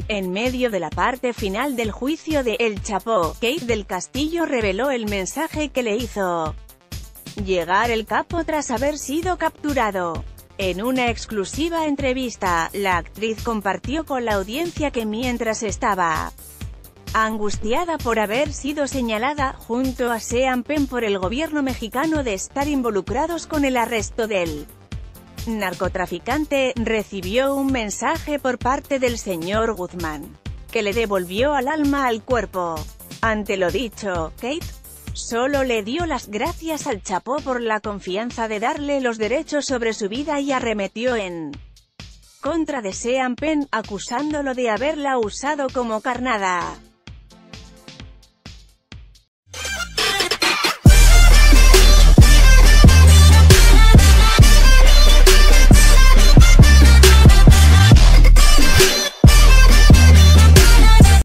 En medio de la parte final del juicio de El Chapo, Kate del Castillo reveló el mensaje que le hizo llegar el capo tras haber sido capturado. En una exclusiva entrevista, la actriz compartió con la audiencia que mientras estaba angustiada por haber sido señalada, junto a Sean Penn por el gobierno mexicano de estar involucrados con el arresto del narcotraficante, recibió un mensaje por parte del señor Guzmán, que le devolvió al alma al cuerpo. Ante lo dicho, Kate solo le dio las gracias al Chapo por la confianza de darle los derechos sobre su vida y arremetió en contra de Sean Penn, acusándolo de haberla usado como carnada.